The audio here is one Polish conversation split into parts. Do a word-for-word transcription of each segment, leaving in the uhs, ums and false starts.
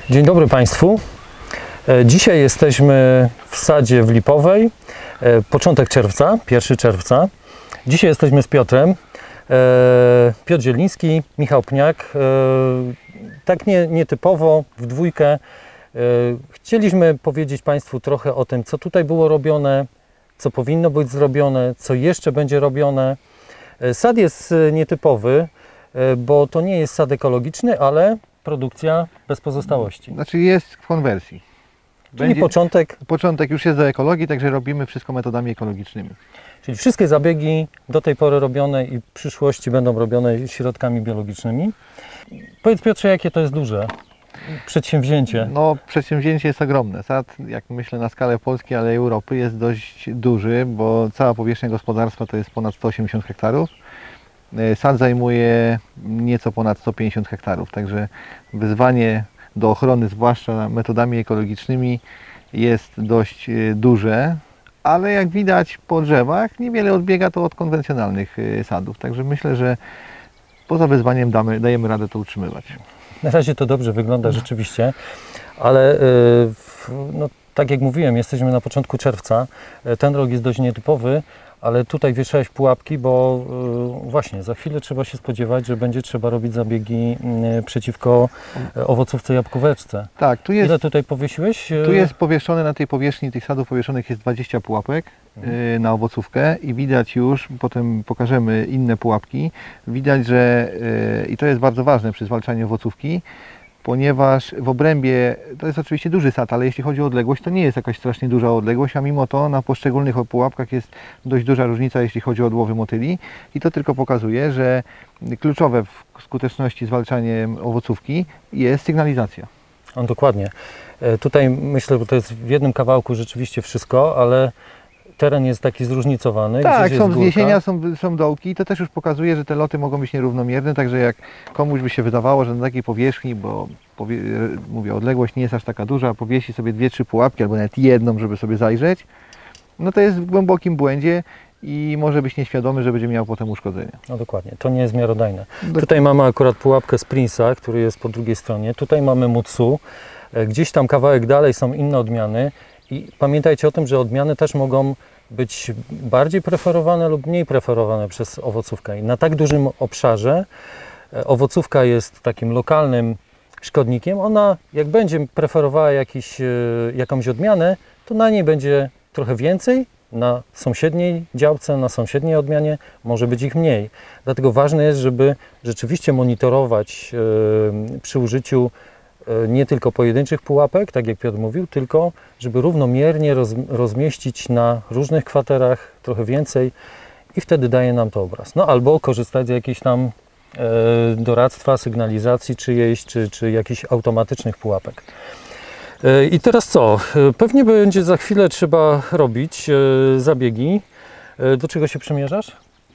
Dzień dobry Państwu. Dzisiaj jesteśmy w sadzie w Lipowej. Początek czerwca, pierwszy czerwca. Dzisiaj jesteśmy z Piotrem. Piotr Zieliński, Michał Pniak. Tak nie, nietypowo, w dwójkę. Chcieliśmy powiedzieć Państwu trochę o tym, co tutaj było robione, co powinno być zrobione, co jeszcze będzie robione. Sad jest nietypowy, bo to nie jest sad ekologiczny, ale produkcja bez pozostałości. Znaczy jest w konwersji. Czyli Będzie, początek... Początek już jest do ekologii, także robimy wszystko metodami ekologicznymi. Czyli wszystkie zabiegi do tej pory robione i w przyszłości będą robione środkami biologicznymi. Powiedz Piotrze, jakie to jest duże przedsięwzięcie? No, przedsięwzięcie jest ogromne. Sad, jak myślę na skalę Polski, ale i Europy, jest dość duży, bo cała powierzchnia gospodarstwa to jest ponad sto osiemdziesiąt hektarów. Sad zajmuje nieco ponad sto pięćdziesiąt hektarów, także wyzwanie do ochrony, zwłaszcza metodami ekologicznymi, jest dość duże, ale jak widać po drzewach, niewiele odbiega to od konwencjonalnych sadów, także myślę, że poza wyzwaniem damy, dajemy radę to utrzymywać. Na razie to dobrze wygląda rzeczywiście, ale no, tak jak mówiłem, jesteśmy na początku czerwca, ten rok jest dość nietypowy, ale tutaj wieszałeś pułapki, bo yy, właśnie za chwilę trzeba się spodziewać, że będzie trzeba robić zabiegi yy, przeciwko yy, owocówce jabłkóweczce. Tak, tu jest, ile tutaj powiesiłeś? Tu jest powieszone, na tej powierzchni tych sadów powieszonych jest dwadzieścia pułapek yy, na owocówkę i widać już, potem pokażemy inne pułapki, widać, że yy, i to jest bardzo ważne przy zwalczaniu owocówki, ponieważ w obrębie, to jest oczywiście duży sad, ale jeśli chodzi o odległość, to nie jest jakaś strasznie duża odległość, a mimo to na poszczególnych pułapkach jest dość duża różnica, jeśli chodzi o odłowy motyli i to tylko pokazuje, że kluczowe w skuteczności zwalczaniem owocówki jest sygnalizacja. On dokładnie. Tutaj myślę, że to jest w jednym kawałku rzeczywiście wszystko, ale teren jest taki zróżnicowany. Tak, są wzniesienia, są, są dołki. To też już pokazuje, że te loty mogą być nierównomierne, także jak komuś by się wydawało, że na takiej powierzchni, bo powie, mówię, odległość nie jest aż taka duża, powiesi sobie dwie, trzy pułapki albo nawet jedną, żeby sobie zajrzeć, no to jest w głębokim błędzie i może być nieświadomy, że będzie miał potem uszkodzenia. No dokładnie, to nie jest miarodajne. Do... Tutaj mamy akurat pułapkę z Prince'a, który jest po drugiej stronie. Tutaj mamy Mutsu. Gdzieś tam kawałek dalej są inne odmiany. I pamiętajcie o tym, że odmiany też mogą być bardziej preferowane lub mniej preferowane przez owocówkę. I na tak dużym obszarze owocówka jest takim lokalnym szkodnikiem. Ona, jak będzie preferowała jakiś, jakąś odmianę, to na niej będzie trochę więcej, na sąsiedniej działce, na sąsiedniej odmianie może być ich mniej. Dlatego ważne jest, żeby rzeczywiście monitorować przy użyciu nie tylko pojedynczych pułapek, tak jak Piotr mówił, tylko żeby równomiernie roz, rozmieścić na różnych kwaterach trochę więcej i wtedy daje nam to obraz. No albo korzystać z jakiejś tam e, doradztwa, sygnalizacji czyjejś, czy, czy jakichś automatycznych pułapek. E, I teraz co? E, pewnie będzie za chwilę trzeba robić e, zabiegi. E, do czego się przymierzasz?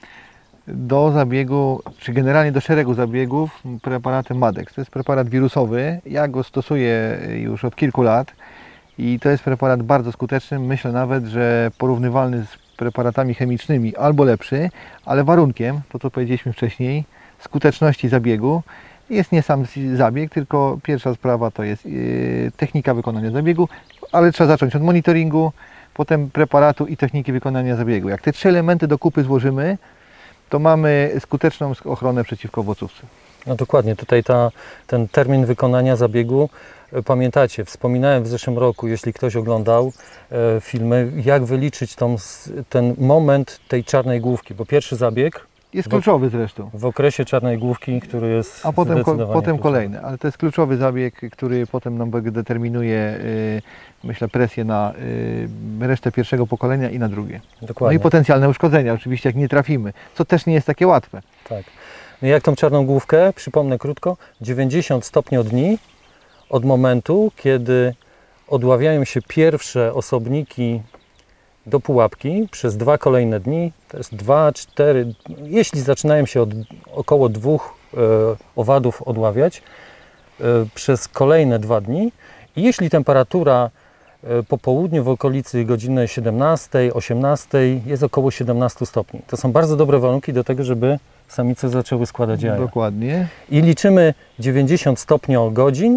Do zabiegu, czy generalnie do szeregu zabiegów preparatem Madex. To jest preparat wirusowy. Ja go stosuję już od kilku lat i to jest preparat bardzo skuteczny. Myślę nawet, że porównywalny z preparatami chemicznymi albo lepszy, ale warunkiem, to co powiedzieliśmy wcześniej, skuteczności zabiegu jest nie sam zabieg, tylko pierwsza sprawa to jest technika wykonania zabiegu, ale trzeba zacząć od monitoringu, potem preparatu i techniki wykonania zabiegu. Jak te trzy elementy do kupy złożymy, to mamy skuteczną ochronę przeciwko owocówce. No dokładnie, tutaj ta, ten termin wykonania zabiegu, pamiętacie, wspominałem w zeszłym roku, jeśli ktoś oglądał e, filmy, jak wyliczyć tą, ten moment tej czarnej główki, bo pierwszy zabieg jest kluczowy zresztą. W okresie czarnej główki, który jest A potem, ko, potem kluczowy. kolejny, ale to jest kluczowy zabieg, który potem nam determinuje, yy, myślę, presję na yy, resztę pierwszego pokolenia i na drugie. Dokładnie. No i potencjalne uszkodzenia, oczywiście, jak nie trafimy, co też nie jest takie łatwe. Tak. No jak tą czarną główkę, przypomnę krótko, dziewięćdziesiąt stopni dni od momentu, kiedy odławiają się pierwsze osobniki do pułapki przez dwa kolejne dni, to jest dwa, cztery, jeśli zaczynają się od około dwóch e, owadów odławiać e, przez kolejne dwa dni i jeśli temperatura e, po południu w okolicy godziny siedemnastej, osiemnastej jest około siedemnaście stopni. To są bardzo dobre warunki do tego, żeby samice zaczęły składać jaja. Dokładnie. I liczymy dziewięćdziesiąt stopni godzin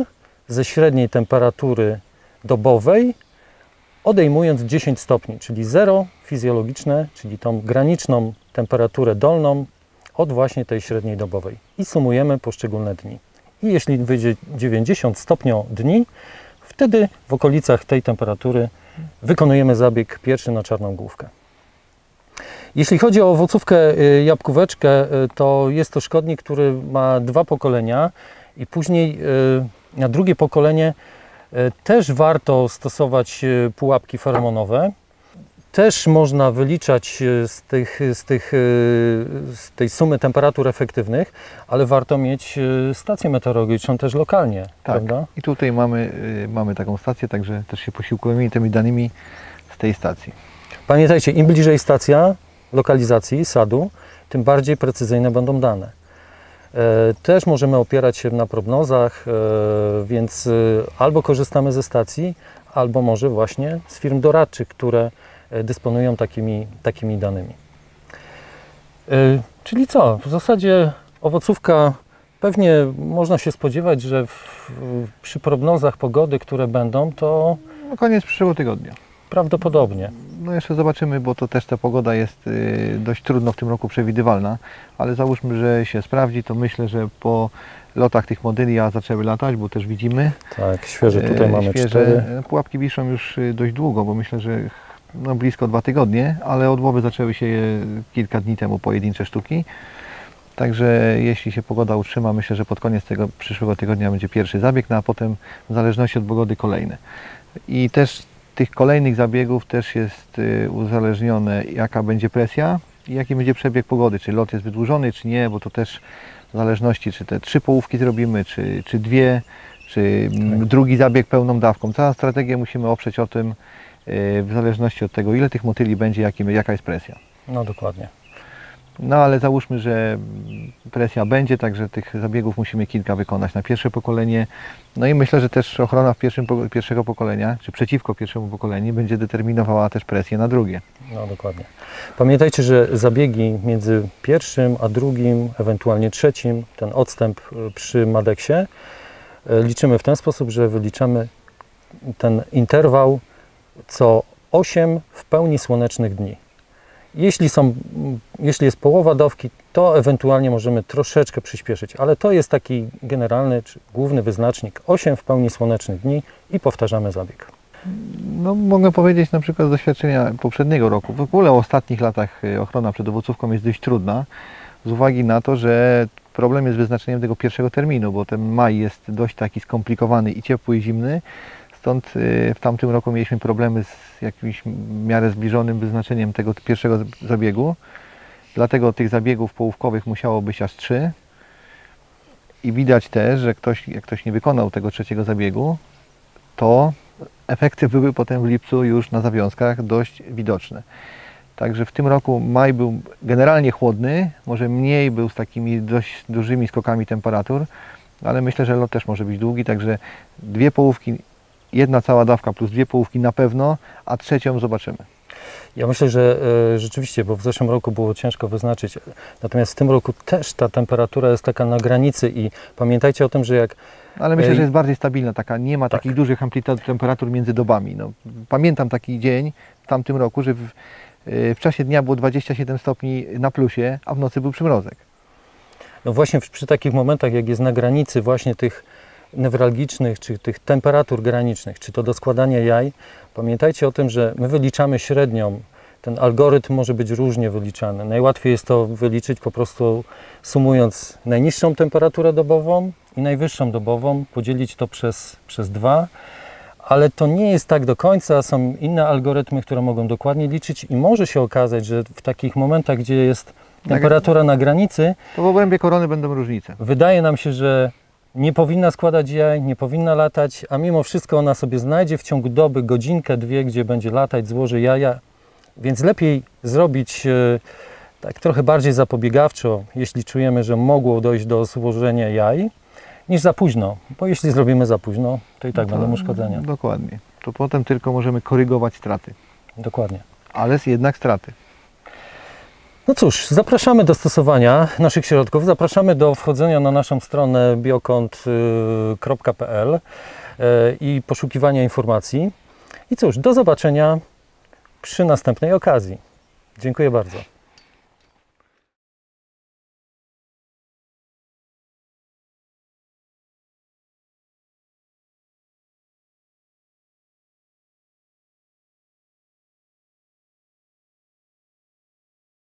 ze średniej temperatury dobowej, odejmując dziesięć stopni, czyli zero fizjologiczne, czyli tą graniczną temperaturę dolną od właśnie tej średniej dobowej. I sumujemy poszczególne dni. I jeśli wyjdzie dziewięćdziesiąt stopni dni, wtedy w okolicach tej temperatury wykonujemy zabieg pierwszy na czarną główkę. Jeśli chodzi o owocówkę jabłkóweczkę, to jest to szkodnik, który ma dwa pokolenia i później na drugie pokolenie też warto stosować pułapki feromonowe. Też można wyliczać z, tych, z, tych, z tej sumy temperatur efektywnych, ale warto mieć stację meteorologiczną też lokalnie, Tak. prawda? I tutaj mamy, mamy taką stację, także też się posiłkujemy tymi danymi z tej stacji. Pamiętajcie, im bliżej stacja lokalizacji sadu, tym bardziej precyzyjne będą dane. Też możemy opierać się na prognozach, więc albo korzystamy ze stacji, albo może właśnie z firm doradczych, które dysponują takimi, takimi danymi. Czyli co? W zasadzie owocówka, pewnie można się spodziewać, że w, przy prognozach pogody, które będą, to No, koniec przyszłego tygodnia. prawdopodobnie. No jeszcze zobaczymy, bo to też ta pogoda jest y, dość trudno w tym roku przewidywalna, ale załóżmy, że się sprawdzi, to myślę, że po lotach tych modylia zaczęły latać, bo też widzimy. Tak, świeże tutaj e, mamy świeże. cztery. Pułapki wiszą już y, dość długo, bo myślę, że no, blisko dwa tygodnie, ale odłowy zaczęły się je kilka dni temu, pojedyncze sztuki. Także jeśli się pogoda utrzyma, myślę, że pod koniec tego przyszłego tygodnia będzie pierwszy zabieg, no a potem w zależności od pogody kolejne. I też tych kolejnych zabiegów też jest y, uzależnione, jaka będzie presja i jaki będzie przebieg pogody, czy lot jest wydłużony, czy nie, bo to też w zależności, czy te trzy połówki zrobimy, czy, czy dwie, czy tak. drugi zabieg pełną dawką. Całą strategię musimy oprzeć o tym, y, w zależności od tego, ile tych motyli będzie, jaki, jaka jest presja. No dokładnie. No ale załóżmy, że presja będzie, także tych zabiegów musimy kilka wykonać na pierwsze pokolenie. No i myślę, że też ochrona w pierwszym, pierwszego pokolenia, czy przeciwko pierwszemu pokoleniu będzie determinowała też presję na drugie. No dokładnie. Pamiętajcie, że zabiegi między pierwszym a drugim, ewentualnie trzecim, ten odstęp przy Madeksie liczymy w ten sposób, że wyliczamy ten interwał co osiem w pełni słonecznych dni. Jeśli, są, jeśli jest połowa dawki, to ewentualnie możemy troszeczkę przyspieszyć, ale to jest taki generalny, czy główny wyznacznik osiem w pełni słonecznych dni i powtarzamy zabieg. No mogę powiedzieć na przykład z doświadczenia poprzedniego roku. W ogóle w ostatnich latach ochrona przed owocówką jest dość trudna z uwagi na to, że problem jest z wyznaczeniem tego pierwszego terminu, bo ten maj jest dość taki skomplikowany i ciepły i zimny. Stąd w tamtym roku mieliśmy problemy z jakimś w miarę zbliżonym wyznaczeniem tego pierwszego zabiegu. Dlatego tych zabiegów połówkowych musiało być aż trzy. I widać też, że ktoś, jak ktoś nie wykonał tego trzeciego zabiegu, to efekty były potem w lipcu już na zawiązkach dość widoczne. Także w tym roku maj był generalnie chłodny, może mniej był z takimi dość dużymi skokami temperatur, ale myślę, że lot też może być długi, także dwie połówki, jedna cała dawka plus dwie połówki na pewno, a trzecią zobaczymy. Ja myślę, że e, rzeczywiście, bo w zeszłym roku było ciężko wyznaczyć, natomiast w tym roku też ta temperatura jest taka na granicy i pamiętajcie o tym, że jak... Ale myślę, że jest bardziej stabilna, taka, nie ma tak. takich dużych amplitud temperatur między dobami. No, pamiętam taki dzień w tamtym roku, że w, w czasie dnia było dwadzieścia siedem stopni na plusie, a w nocy był przymrozek. No właśnie przy takich momentach, jak jest na granicy właśnie tych newralgicznych, czy tych temperatur granicznych, czy to do składania jaj, pamiętajcie o tym, że my wyliczamy średnią. Ten algorytm może być różnie wyliczany. Najłatwiej jest to wyliczyć po prostu sumując najniższą temperaturę dobową i najwyższą dobową, podzielić to przez, przez dwa, ale to nie jest tak do końca. Są inne algorytmy, które mogą dokładnie liczyć i może się okazać, że w takich momentach, gdzie jest temperatura na granicy, to w obrębie korony będą różnice. Wydaje nam się, że nie powinna składać jaj, nie powinna latać, a mimo wszystko ona sobie znajdzie w ciągu doby godzinkę, dwie, gdzie będzie latać, złoży jaja. Więc lepiej zrobić e, tak trochę bardziej zapobiegawczo, jeśli czujemy, że mogło dojść do złożenia jaj, niż za późno. Bo jeśli zrobimy za późno, to i tak no to, będą uszkodzenia. Dokładnie. To potem tylko możemy korygować straty. Dokładnie. Ale jest jednak straty. No cóż, zapraszamy do stosowania naszych środków, zapraszamy do wchodzenia na naszą stronę biokont kropka p l i poszukiwania informacji. I cóż, do zobaczenia przy następnej okazji. Dziękuję bardzo.